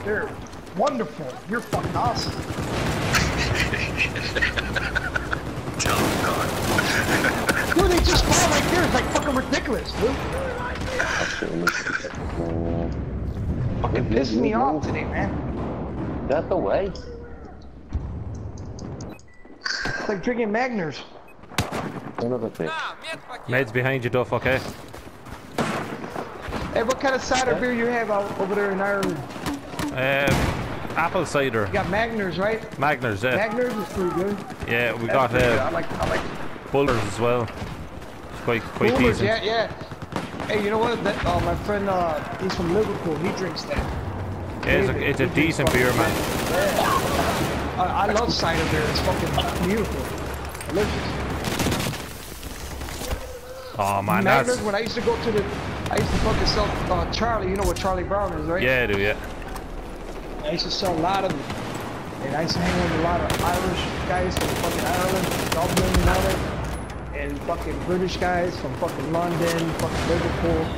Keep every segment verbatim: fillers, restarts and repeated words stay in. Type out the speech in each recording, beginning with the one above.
They're wonderful. You're fucking awesome. Tell them God. Dude, they just fall right there. It's like fucking ridiculous, dude. Fucking pissing me off today, man. That's the way. It's like drinking Magners. Another thing. Meds behind you, Duff, okay? Hey, what kind of cider beer you have out over there in Ireland? Um, apple cider. You got Magners, right? Magners, yeah. Magners is pretty good. Yeah, we That's got pretty good. I uh, like, I like Bullers as well. It's quite, quite Coolers, decent. yeah, yeah. Hey, you know what? That, uh, my friend, uh, he's from Liverpool. He drinks that. Yeah, it's a, it's a decent beer, man. Yeah. I, I love cider beer. It's fucking beautiful. Delicious. Oh man, Magners, that's... when I used to go to the, I used to fucking sell uh, Charlie. You know what Charlie Brown is, right? Yeah, I do, yeah. I used to sell a lot of them. And I used to hang with a lot of Irish guys from fucking Ireland, Dublin and all that. And fucking British guys from fucking London, fucking Liverpool.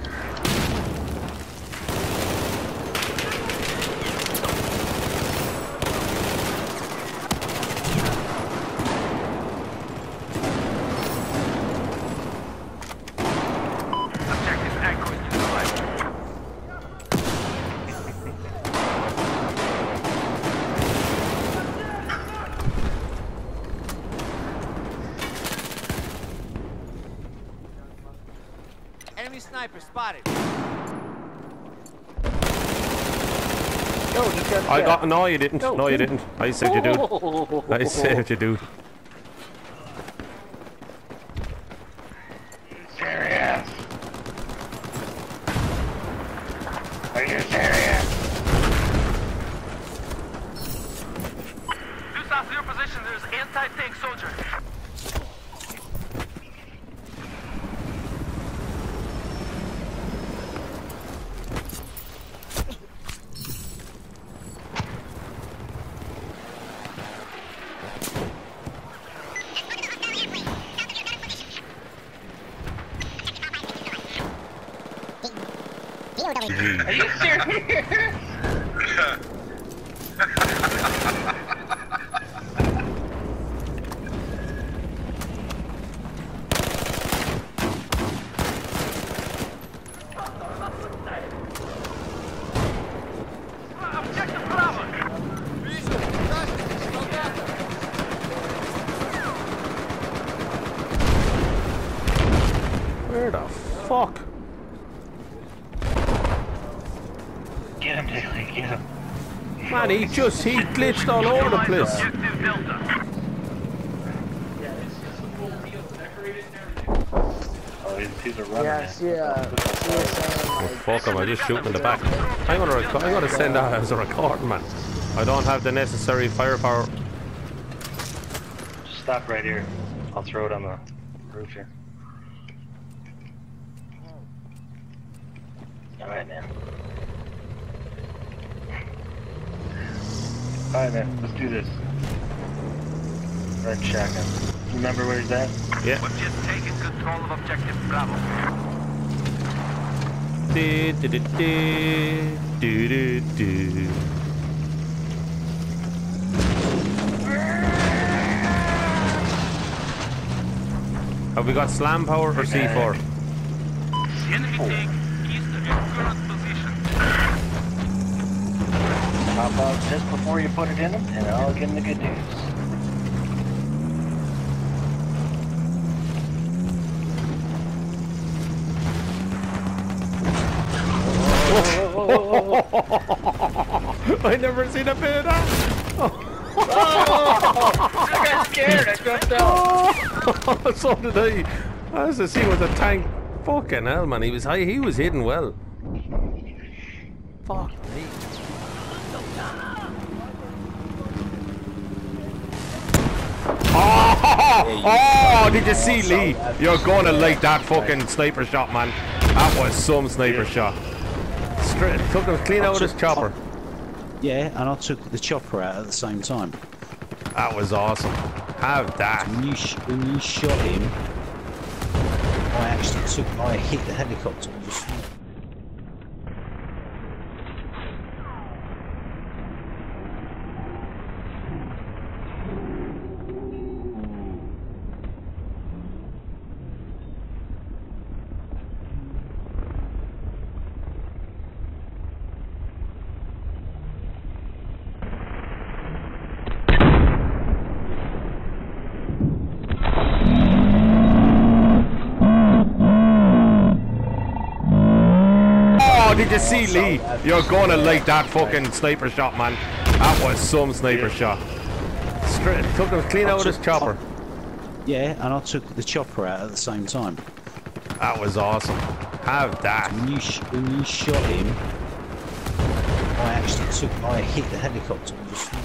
Enemy sniper spotted. No, just got I got... No, you didn't. No, you didn't. I saved you, dude. I saved you, dude. Serious? Are you serious? Due south of your position, there's anti-tank soldier. Are you serious? Objective Bravo. Where the fuck? Get him, Daly, get him. Man, he just... He glitched all over the place. Objective Delta. Oh, he's, he's a runner. Yeah, see, uh, see what I'm saying? Oh, fuck him, I just shoot him in the back. I'm gonna, rec I'm gonna send that as a recording, man. I don't have the necessary firepower. Just stop right here. I'll throw it on the roof here. Alright, man. Alright, man. Let's do this. Red shotgun. Remember where he's at? Yeah. We've just taken control of objective Bravo. Do, do, do, do, do, do, do. Have we got slam power or C four? The enemy tank is in current position. Pop out just before you put it in him, and I'll give him the good news. I never seen a bit of that. Oh, I got scared. I jumped out. So did I. I was to see what the tank. Fucking hell, man. He was high. He was hidden well. Fuck me. Oh, oh, did you see, Lee? You're gonna like that fucking sniper shot, man. That was some sniper shot. Straight, took him clean out of his chopper. Yeah, and I took the chopper out at the same time. That was awesome. Have that. When you, sh when you shot him, I actually took, I hit the helicopter. Just... did you see Lee? You're gonna like that fucking sniper shot, man. That was some sniper shot. Straight, took him clean out of his chopper. Yeah, and I took the chopper out at the same time. That was awesome. Have that. When you, sh when you shot him, I actually took, I hit the helicopter with the sniper.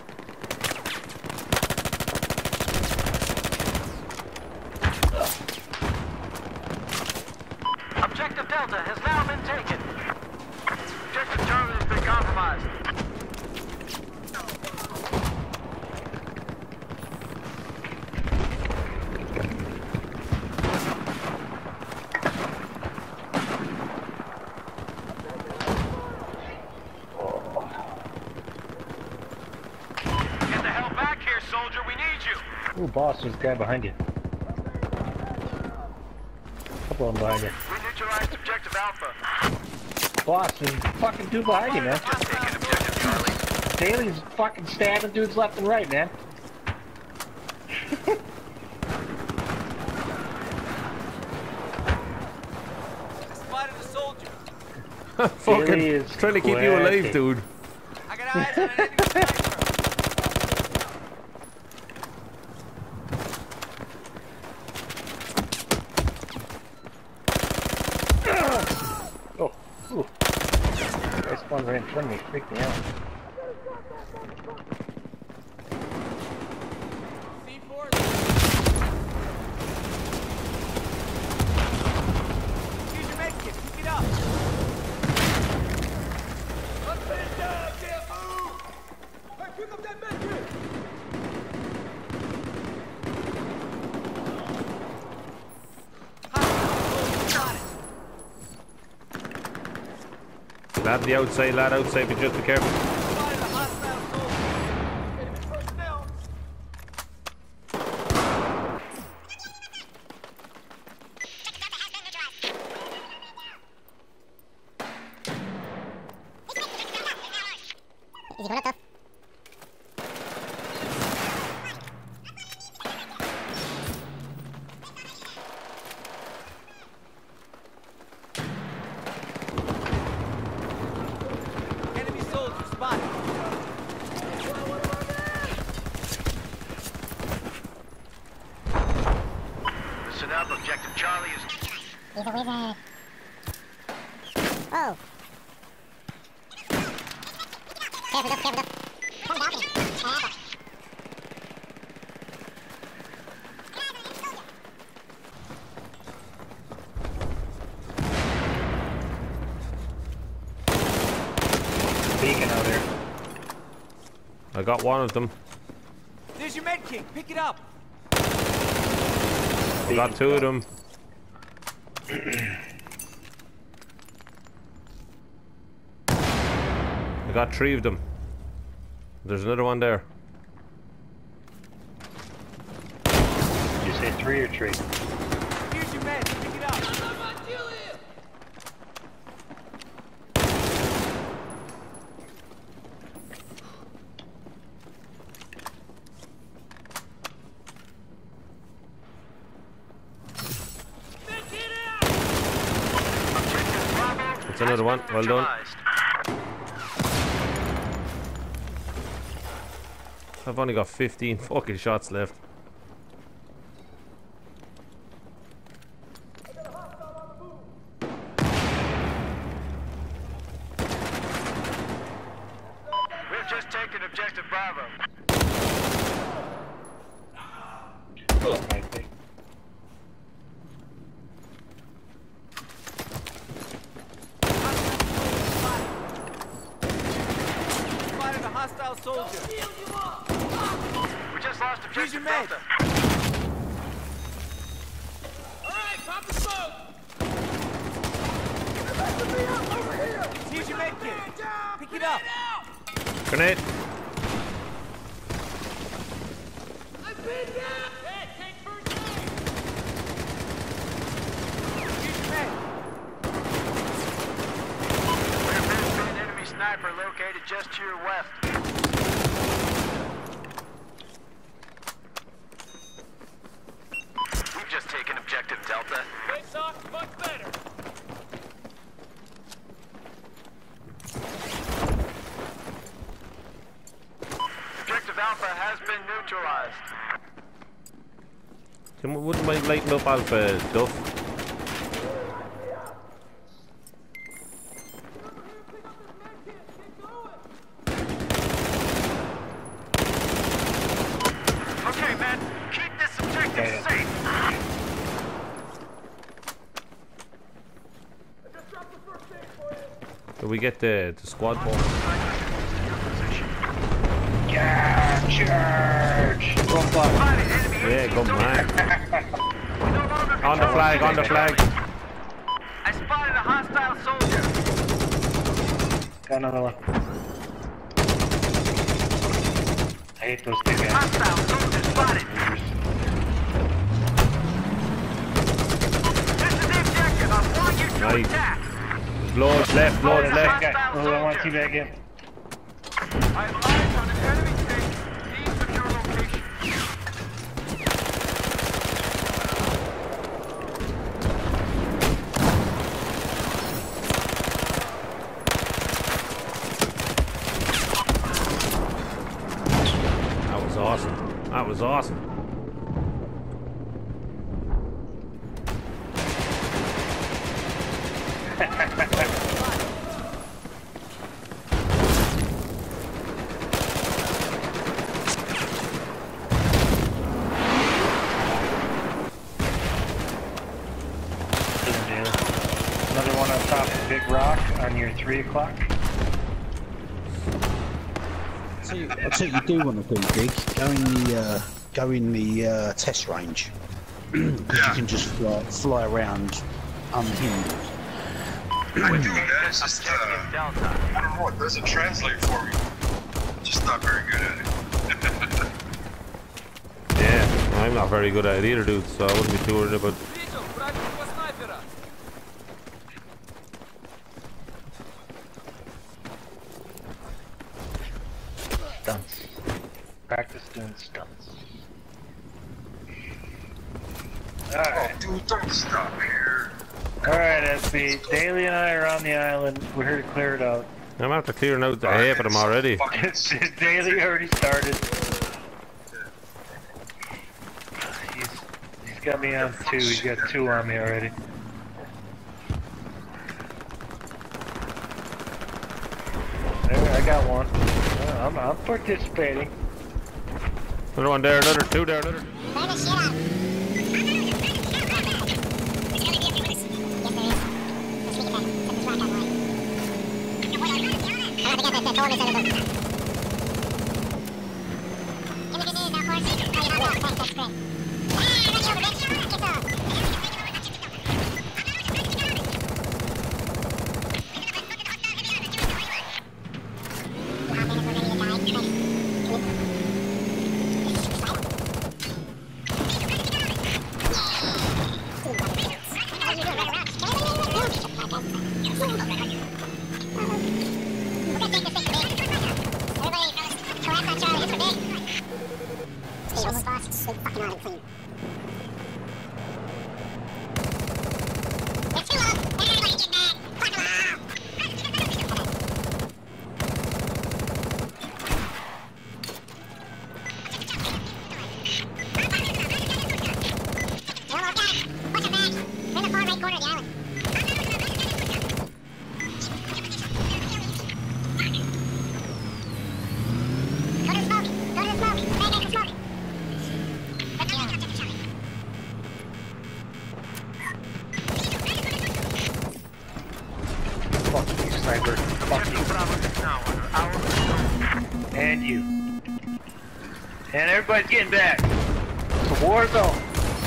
Objective Delta has now been taken. Objective Charlie has been compromised. Get the hell back here, soldier. We need you. Ooh, boss, there's a guy behind you. Couple of them behind you. We neutralized Objective Alpha. Boss, there's fucking two behind you, man. Just taking Objective Charlie. Daly's fucking stabbing dudes left and right, man. I spotted a soldier. Fucking Daly is trying to keep you alive, quick. dude. I got eyes on an enemy sniper. Oh, ooh. Guy spawned right in front of me, freaked me out. C four. Here's your med kit. Pick it up. Let's finish down. Can't move. Hey, pick up that med kit. Lad the outside, lad outside, but just be careful. Spotted a hostile soldier. Enemy personnel. Enemy soldier spotted. Listen up, Objective Charlie is... Oh. Careful, up, careful, up. Come back here. Careful. Beacon out there. I got one of them. There's your med kit. Pick it up. I got two of them. I got three of them. There's another one there. Did you say three or three? Here's your med. Pick it up. That's another one. Well done. I've only got fifteen fucking shots left. We've just taken Objective Bravo. I think. Spotted a hostile soldier. We just lost Here's your Objective med. Delta. Alright, pop the smoke. Here's your med kit. Pick it up. Grenade. Here's your med. We've been an enemy sniper located just to your west. We've just taken Objective Delta. Face off, much better. Alpha has been neutralized. Someone wouldn't mind lighting up Alpha, Duff. Okay, man, keep this objective safe. Do we get the, the squad ball? Yeah, charge! Go fuck. Yeah, go back. On the flag, on the flag. I spotted a hostile soldier. Got another one. I hate those big guys. Hostile soldier spotted. This is the objective. I want you to Nice. attack. Loads left, loads left. Guy. Oh, I want to back in. I have eyes on an enemy tank. Please secure location. That was awesome. That was awesome. Another one on top of Big Rock on your three o'clock. So you, I'll tell you, you do want to do big. Go in the uh, go in the uh, test range because Yeah. you can just fly, fly around unhindered. I do that. It's just, uh, I don't know. It doesn't translate for me. Just not very good at it. Yeah, I'm not very good at it either, dude, so I wouldn't be too worried about. Stunts. Practice doing stunts. Alright. Oh, dude, don't stop here. Alright, S B. Daly and I are on the island. We're here to clear it out. I'm after clearing out the half of them already. Daly already started. He's, he's got me on two. He's got two on me already. There, I got one. Uh, I'm, I'm participating. Another one there, another two there, another. Burn the shit out. And you. And everybody's getting back. It's a war zone.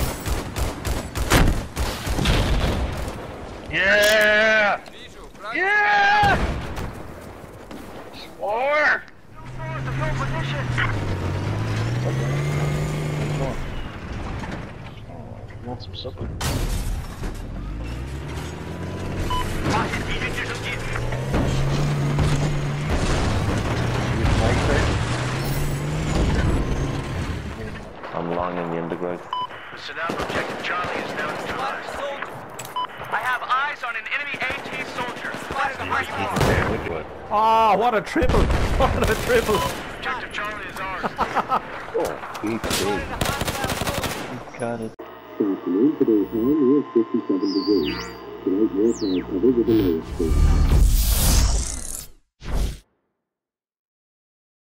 Yeah! Yeah! War! Want some supper? I'm long in the undergrowth. So now objective Charlie is now neutralized. I have eyes on an enemy AT soldier. Spotted where you are. Oh, what a triple! What a triple! Objective Charlie is ours. Oh, he did. He got it. Afternoon, today's high near fifty-seven degrees. Tonight, more cloud cover with a low speed.